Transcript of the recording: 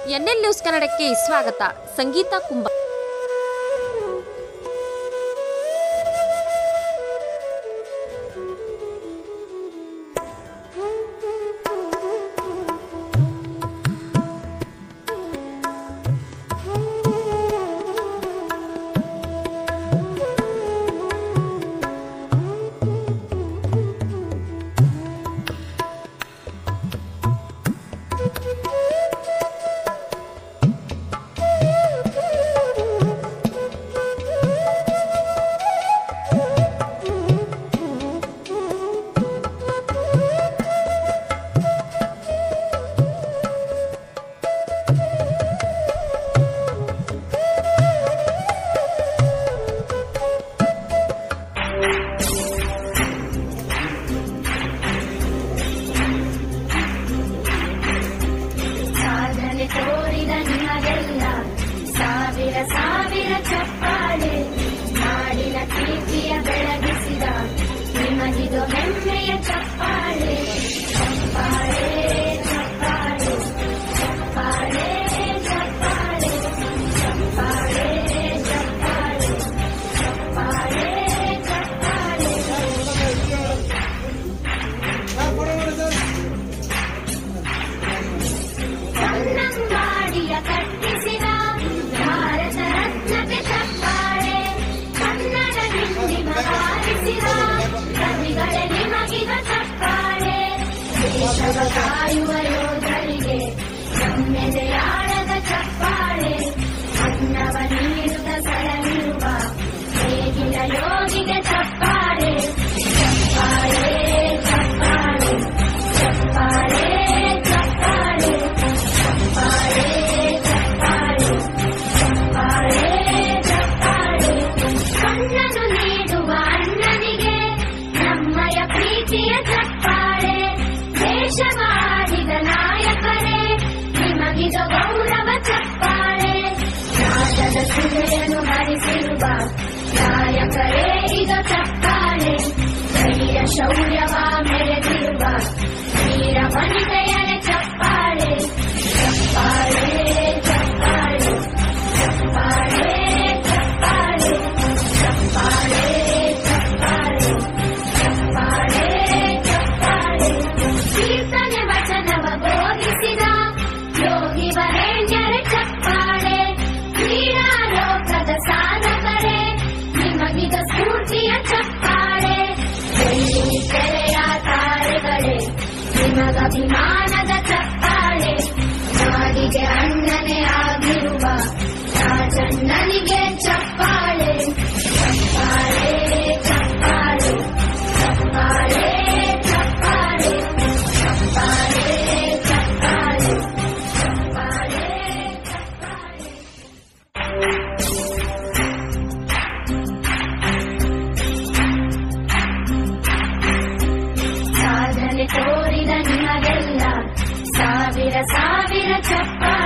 NL news ಕನ್ನಡಕ್ಕೆ ಸ್ವಾಗತ. ಸಂಗೀತ ಕುಂಬ. ಸಾವಿರ ಚಪ್ಪಾಳೆ ನಾಡಿನ ಕೀರ್ತಿಯ ಬೆಳಗಿಸಿದ ನಿಮಗಿದು ಹೆಮ್ಮೆಯ ಚಪ್ಪಾಳೆ. ಚಪ್ಪಾಳೆ ಚಪ್ಪಾಳೆ ಚಪ್ಪಾಳೆ ಚಪ್ಪಾಳೆ ಚಪ್ಪಾಳೆ ಚಪ್ಪಾಳೆ ಚಪ್ಪಾಳೆ ಚಪ್ಪಾಳೆ. ಕನ್ನಂಬಾಡಿಯ ಕಟ್ಟಿಸಿದ ಭಾರತ ರತ್ನಕ್ಕೆ ಚಪ್ಪಾಳೆ. ಕನ್ನಡ ಹಿಂದಿನ ಬಾರಿಸಿದ ಕವಿಗಳೇ ನಿಮಗಿದ ಚಪ್ಪಾಳೆ. ದೇಶದ ಕಾಯುವ ಯೋಧರಿಗೆ ನಮ್ಮೆದೆಯಾಳದ ಚಪ್ಪಾಳೆ. ಅನ್ನವ ನೀಡುತ್ತ ಸರಳಿರುವ ನೇಗಿಲ ಯೋಗಿಗೆ ಚಪ್ಪಾಳೆ. ಚಪ್ಪಾಳೆ ಚಪ್ಪಾಳೆ ಚಪ್ಪಾಳೆ ಚಪ್ಪಾಳೆ ಚಪ್ಪಾಳೆ ಚಪ್ಪಾಳೆ ಚಪ್ಪಾಳೆ ಚಪ್ಪಾಳೆ. ಕಣ್ಣನ್ನು ನೀಡುವ ಅಣ್ಣನಿಗೆ ನಮ್ಮಯ ಪ್ರೀತಿಯ ಚಪ್ಪಾಳೆ. ದೇಶವಾಡಿದ ನಾಯಕರೇ ನಿಮಗಿದು ಗೌರವ ಚಪ್ಪಾಳೆ. ರಾಜದ ಸುಳೆಯನ್ನು ಹರಿಸಿರುವ ನಾಯಕರೇ ಇದು ಚಪ್ಪಾಳೆ. ಧೈರ್ಯ ಶೌರ್ಯವ ಮೆರೆದಿರುವ ವೀರ ವನಿತೆಯರ ಚಪ್ಪಾಳೆ. ಚಪ್ಪಾಳೆ ಚಪ್ಪಾಳೆ ಚಪ್ಪಾಳೆ ಚಪ್ಪಾಳೆ ಚಪ್ಪಾಳೆ ಚಪ್ಪಾಳೆ ಚಪ್ಪಾಳೆ ಚಪ್ಪಾಳೆ. ಕೀರ್ತನೆ ವಚನವ ಬೋಧಿಸಿದ ಯೋಗಿ ವರೇಣ್ಯರ ಚಪ್ಪಾಳೆ. ಕ್ರೀಡಾ ಲೋಕದ ಸಾಧಕರೇ ನಿಮಗಿದ ಸ್ಫೂರ್ತಿಯ ಚಪ್ಪಾಳೆ. ಬೆಳ್ಳಿ ತೆರೆಯ ತಾರೆಗಳೇ ನಿಮಗಭಿಮಾನದ ಚಪ್ಪಾಳೆ. ನಾಡಿಗೆ ಅಣ್ಣನೇ ಆಗಿರುವ ರಾಜಣ್ಣನಿಗೆ ಚಪ್ಪಾಳೆ. ಚಪ್ಪಾಳೆ ಚಪ್ಪಾಳೆ ಚಪ್ಪಾಳೆ ಚಪ್ಪಾಳೆ ಚಪ್ಪಾಳೆ ಚಪ್ಪಾಳೆ ಚಪ್ಪಾಳೆ ಚಪ್ಪಾಳೆ. ಸಾಧನೆ ತೋರಿದ ನಿಮಗೆಲ್ಲ ಸಾವಿರ ಸಾವಿರ ಚಪ್ಪಾಳೆ.